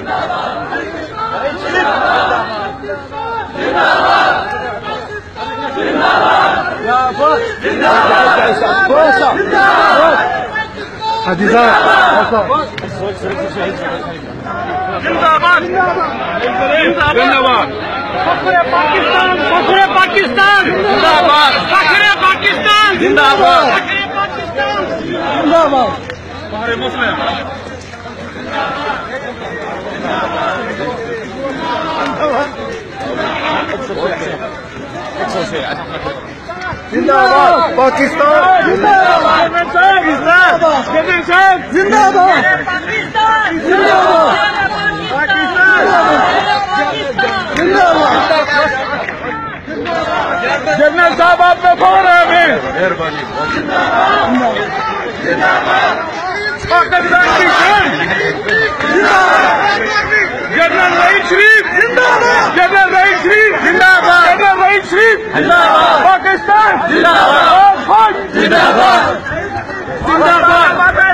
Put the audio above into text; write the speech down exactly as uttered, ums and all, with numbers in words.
हदीजा जिंदाबाद जिंदाबाद फखरे पाकिस्तान फखरे पाकिस्तान जिंदाबाद फखरे पाकिस्तान जिंदाबाद फखरे पाकिस्तान जिंदाबाद हमारे मुस्लिम जिंदाबाद पाकिस्तान जिंदाबाद जिंदाबाद जिंदाबाद पाकिस्तान जिंदाबाद पाकिस्तान जिंदाबाद जनरल साहब आप पे फोन है हमें मेहरबानी पाकिस्तान की शान जनरल रहीम शरीफ जिंदाबाद जनरल रहीम शरीफ जिंदाबाद जनरल रहीम शरीफ जिंदाबाद पाकिस्तान जिंदाबाद जिंदाबाद जिंदाबाद